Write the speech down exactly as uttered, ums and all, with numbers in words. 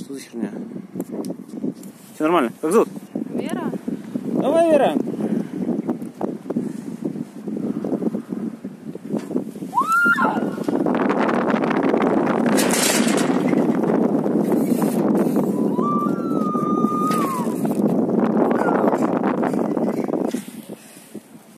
Что за херня? Все нормально? Как зовут? Вера. Давай, Вера.